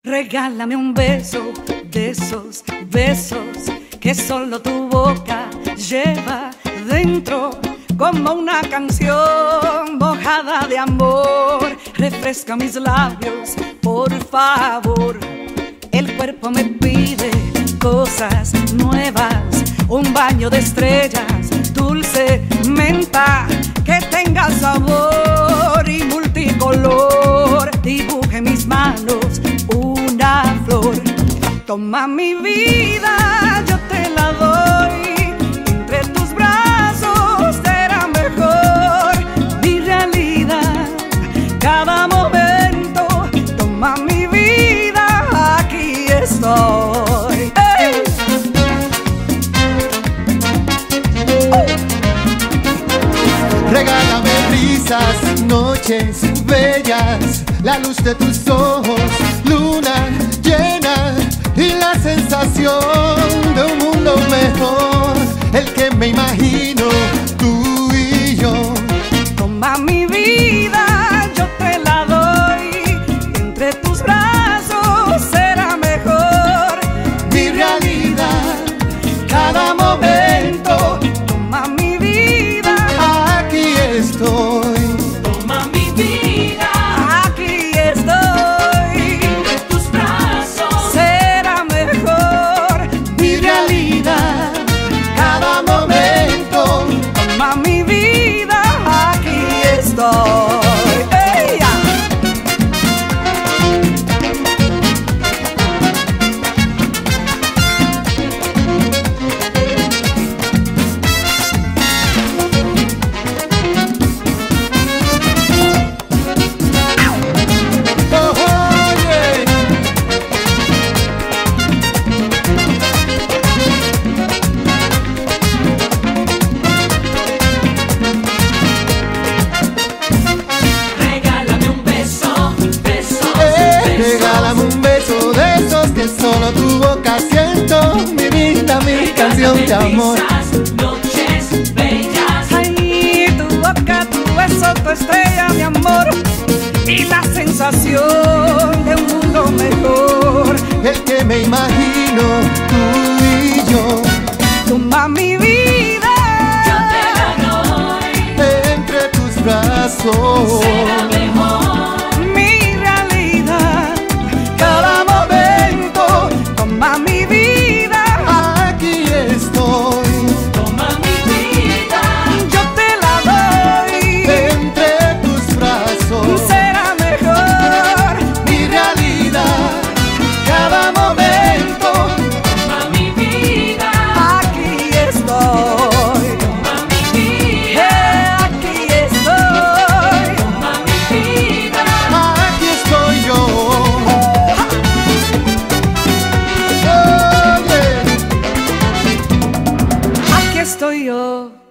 Regálame un beso de esos besos que solo tu boca lleva dentro, como una canción mojada de amor. Refresca mis labios, por favor. El cuerpo me pide cosas nuevas, un baño de estrellas, dulce menta, que tenga sabor y multicolor. Dibuje mis manos una flor. Toma mi vida, yo te la doy. Entre tus brazos será mejor mi realidad. Cada momento, toma mi vida, aquí estoy. ¡Hey! Regálame risas, noches bellas, la luz de tus ojos, luna llena y la sensación de un mundo mejor, el que me imagino tú y yo. Toma mi vida, yo te la doy. Entre tus brazos será mejor Mi realidad, cada momento, toma mi vida, aquí estoy. Toma mi vida, aquí estoy. entre tus brazos Será mejor Mi realidad, cada momento, toma mi vida, aquí estoy. ¡Ey! oye. regálame un beso, besos, Regálame un beso de esos que solo tu boca siento. Mi vida, mi canción de amor. risas, noches bellas, Ay, tu boca, tu beso, tu estrella de amor y la sensación de un mundo mejor. El que me imagino tú y yo. Toma mi vida, yo te la doy, Entre tus brazos será mejor mi realidad. cada momento, Toma mi vida, aquí estoy. toma mi vida, yo te la doy. Entre tus brazos Será mejor mi realidad, cada momento, toma mi vida, aquí estoy. toma mi vida, Aquí estoy. toma mi vida, aquí estoy yo. Oye. Aquí estoy yo.